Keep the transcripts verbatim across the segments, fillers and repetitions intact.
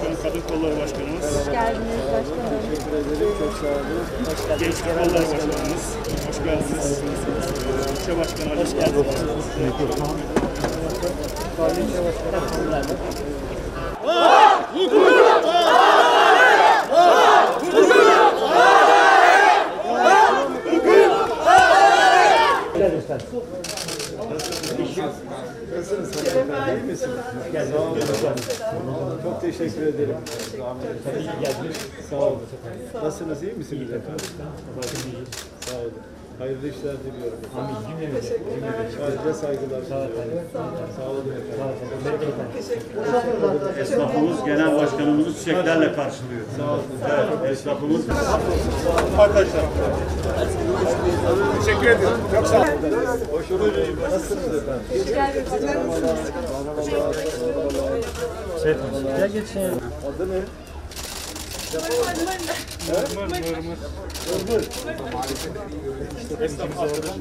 Kadın Kolları Başkanımız. Hoş geldiniz başkanım. Teşekkür ederim. Çok sağ olun. Hoş geldiniz. Gençlik Kolları Başkanımız. Hoş geldiniz. İlçe Başkanı Ali. Hoş geldiniz. İlçe Başkanı. Nasılsınız? İyi misiniz? Çok teşekkür ederim. Sağ olun. Nasılsınız? İyi misiniz efendim? Sağ olun. Hayırlı işler diliyorum. Ayrıca saygılar. Sağ olun efendim. Esnafımız Genel Başkanımızı çiçeklerle karşılıyor. Sağ olun. Evet, esnafımız. Arkadaşlar. Teşekkür ederim. Çok sağ olun. Hoş bulduk. Nasılsınız efendim? Gel geçin. Adı ne? Mırmır, mırmır. Mırmır. Esnafımız orada.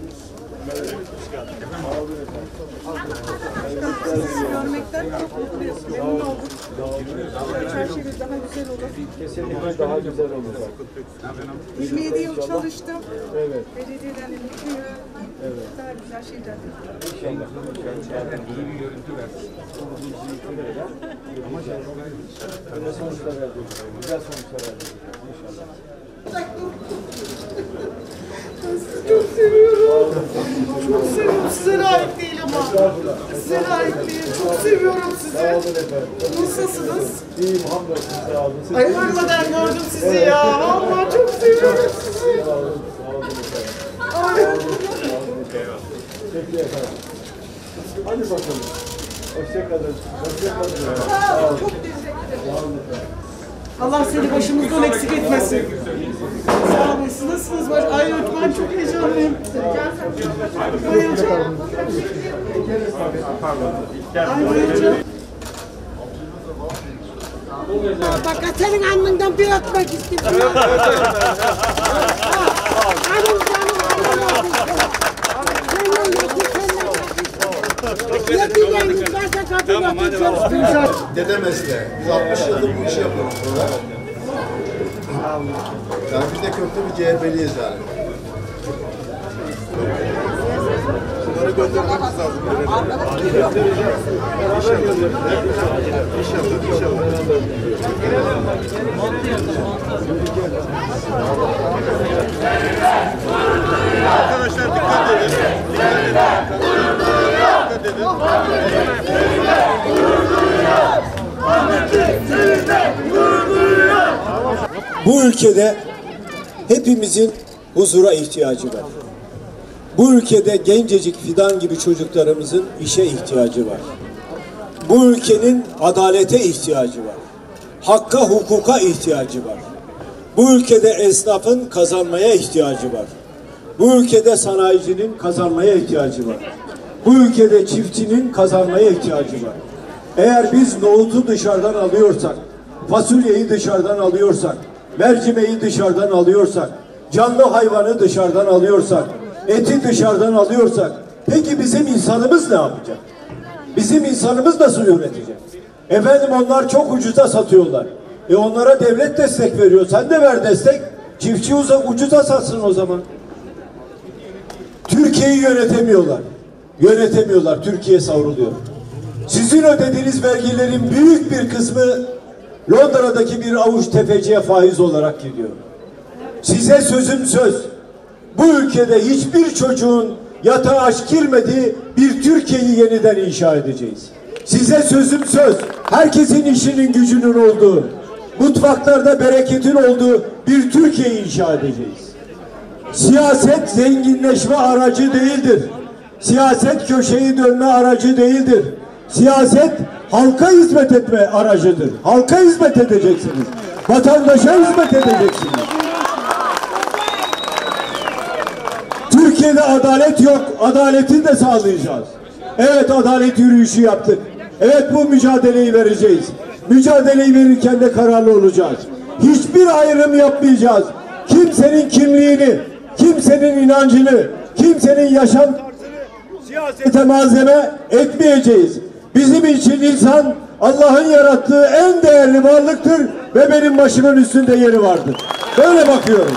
Görmekten çok mutluyuz. Memnun olduk. Her şey daha güzel olur. Kesinlikle daha güzel olur. yirmi yedi yıl çalıştım. Evet. Belediyeden emekliyorum. Evet. Daha güzel şeyler. İnşallah. İyi bir görüntü versin. Güzel sonuçlar elde edeceğiz. Güzel sonuçlar elde edeceğiz. İnşallah. Çok seviyorum. Çok seviyorum. Size layık değil ama. Size layık değil. Çok seviyorum sizi. Sağ olun efendim. Nasılsınız? İyiyim, hamdolsun, sağ olun. Siz Ay görmeden gördüm sizi ya. Allah çok seviyorum sizi. sağ olun, sağ olun efendim. Ay. Peki efendim. Hadi bakalım. Hoşçakalın. Hoşçakalın. Sağ olun. Çok teşekkür ederim. Allah seni başımızdan eksik etmesin. Sağ olun. Siz nasılsınız? Baş... Ay ben çok heyecanlıyım. Bayılacağım. Ay bayılacağım. Bak senin alnından bir öpmek istiyorum. Canım canım Tamam hadi. Dede mesleği. Biz altmış yıldır bu işi yapıyoruz burada. Yani biz de köklü bir C H P'liyiz yani. Bunları göndermemiz lazım. İnşallah, inşallah. Arkadaşlar dikkat edin. Dikkat edin. Bu ülkede hepimizin huzura ihtiyacı var. Bu ülkede gencecik fidan gibi çocuklarımızın işe ihtiyacı var. Bu ülkenin adalete ihtiyacı var. Hakka, hukuka ihtiyacı var. Bu ülkede esnafın kazanmaya ihtiyacı var. Bu ülkede sanayicinin kazanmaya ihtiyacı var. Bu ülkede çiftçinin kazanmaya ihtiyacı var. Eğer biz nohutu dışarıdan alıyorsak, fasulyeyi dışarıdan alıyorsak, mercimeği dışarıdan alıyorsak, canlı hayvanı dışarıdan alıyorsak, eti dışarıdan alıyorsak, peki bizim insanımız ne yapacak? Bizim insanımız nasıl üretecek? Efendim onlar çok ucuza satıyorlar. E onlara devlet destek veriyor. Sen de ver destek. Çiftçi ucuza satsın o zaman. Türkiye'yi yönetemiyorlar. Yönetemiyorlar. Türkiye savruluyor. Sizin ödediğiniz vergilerin büyük bir kısmı Londra'daki bir avuç tefeciye faiz olarak gidiyor. Size sözüm söz. Bu ülkede hiçbir çocuğun yatağa aç girmediği bir Türkiye'yi yeniden inşa edeceğiz. Size sözüm söz. Herkesin işinin gücünün olduğu, mutfaklarda bereketin olduğu bir Türkiye'yi inşa edeceğiz. Siyaset zenginleşme aracı değildir. Siyaset köşeyi dönme aracı değildir. Siyaset halka hizmet etme aracıdır. Halka hizmet edeceksiniz. Vatandaşa hizmet edeceksiniz. Türkiye'de adalet yok. Adaleti de sağlayacağız. Evet, adalet yürüyüşü yaptık. Evet, bu mücadeleyi vereceğiz. Mücadeleyi verirken de kararlı olacağız. Hiçbir ayrım yapmayacağız. Kimsenin kimliğini, kimsenin inancını, kimsenin yaşam tarzını siyasete malzeme etmeyeceğiz. Bizim için insan Allah'ın yarattığı en değerli varlıktır ve benim başımın üstünde yeri vardır. Böyle bakıyorum.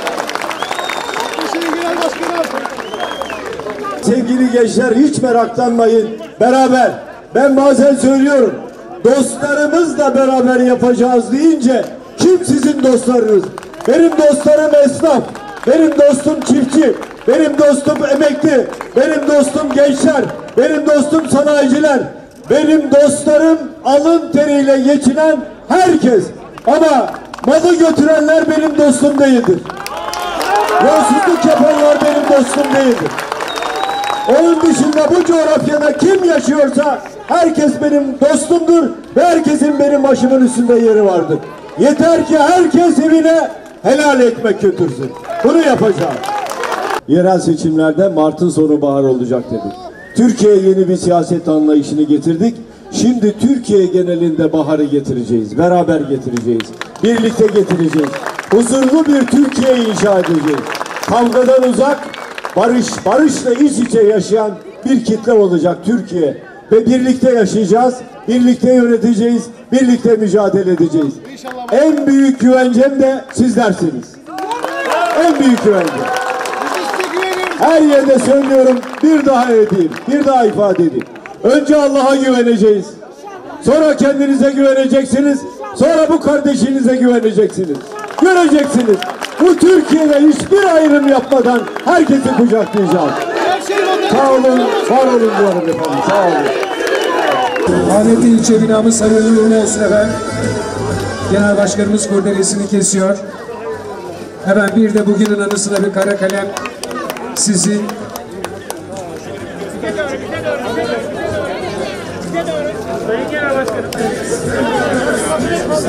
Sevgili gençler, hiç meraklanmayın. Beraber, ben bazen söylüyorum, dostlarımızla beraber yapacağız deyince kim sizin dostlarınız? Benim dostlarım esnaf, benim dostum çiftçi, benim dostum emekli, benim dostum gençler, benim dostum sanayiciler, benim dostlarım alın teriyle geçinen herkes. Ama malı götürenler benim dostum değildir. Yolsuzluk yapanlar benim dostum değildir. Onun dışında bu coğrafyada kim yaşıyorsa herkes benim dostumdur ve herkesin benim başımın üstünde yeri vardır. Yeter ki herkes evine helal ekmek götürsün. Bunu yapacağız. Yerel seçimlerde Mart'ın sonu bahar olacak dedik. Türkiye'ye yeni bir siyaset anlayışını getirdik. Şimdi Türkiye genelinde baharı getireceğiz. Beraber getireceğiz. Birlikte getireceğiz. Huzurlu bir Türkiye inşa edeceğiz. Kavgadan uzak, barış, barışla iç içe yaşayan bir kitle olacak Türkiye. Ve birlikte yaşayacağız, birlikte yöneteceğiz, birlikte mücadele edeceğiz. En büyük güvencem de sizlersiniz. En büyük güvencem. Her yerde söylüyorum, bir daha edeyim, bir daha ifade edeyim. Önce Allah'a güveneceğiz. Sonra kendinize güveneceksiniz. Sonra bu kardeşinize güveneceksiniz. Göreceksiniz. Bu Türkiye'de hiçbir ayrım yapmadan herkesi kucaklayacağız. Sağ olun, var olun diyorum efendim. Sağ olun. Ahmet İlçe binamız hayırlı uğurlu olsun efendim. Genel Başkanımız kurdelesini kesiyor. Hemen bir de bugünün anısına bir kara kalem sizin. Sayın Genel Başkanım.